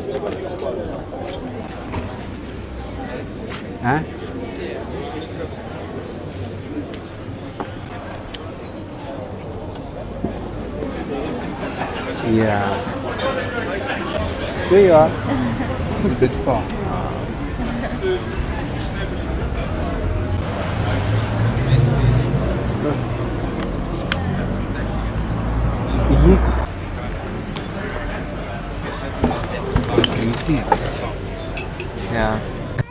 Hein? Yeah. There you are. It's a bit far. Yes. Can you see it? Yeah.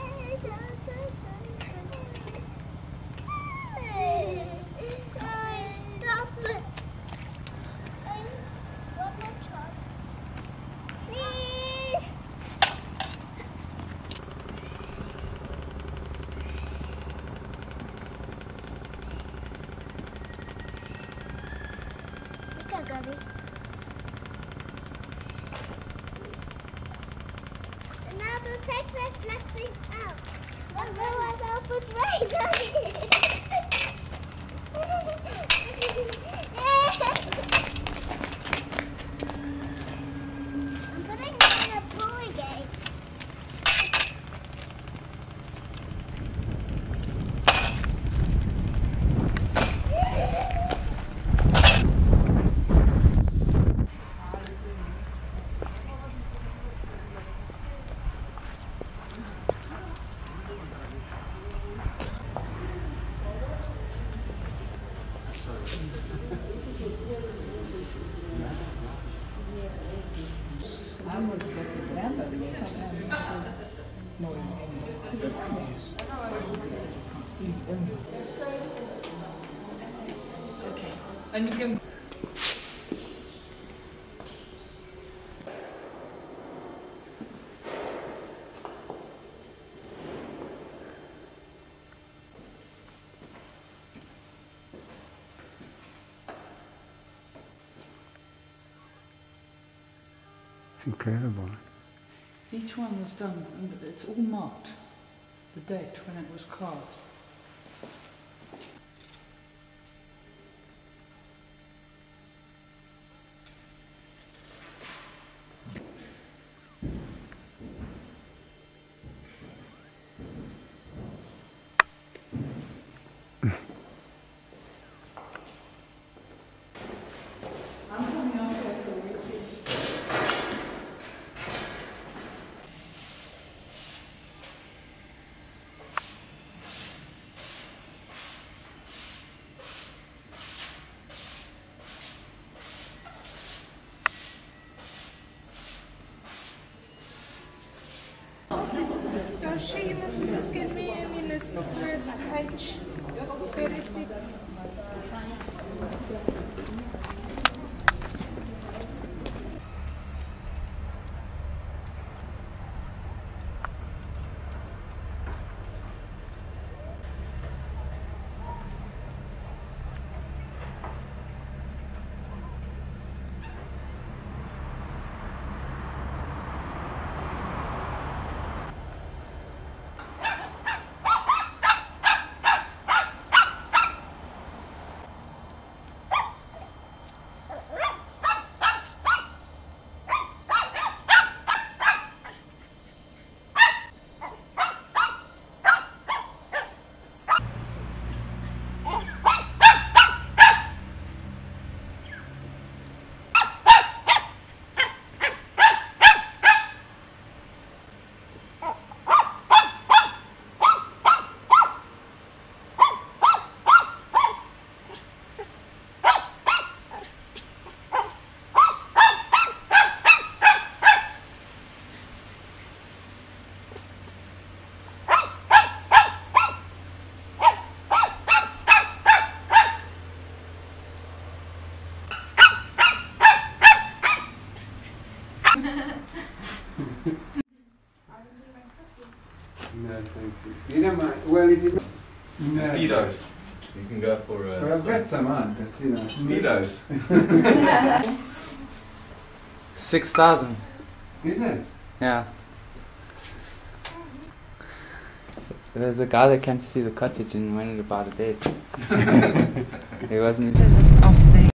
And now to take that black thing out. Otherwise I'll put rain on it. I'm putting it in a pool again. Okay. And you can. It's incredible. Each one was done, and it's all marked, the date when it was carved. I'm coming out there for a week. She must get me any list of first H. No, thank you. You don't mind? Well, if you... No. Speedos. You can go for Well, I've got some on, but you know... Speedos. 6,000. Is it? Yeah. There's a guy that came to see the cottage and wondered about a bed. He wasn't...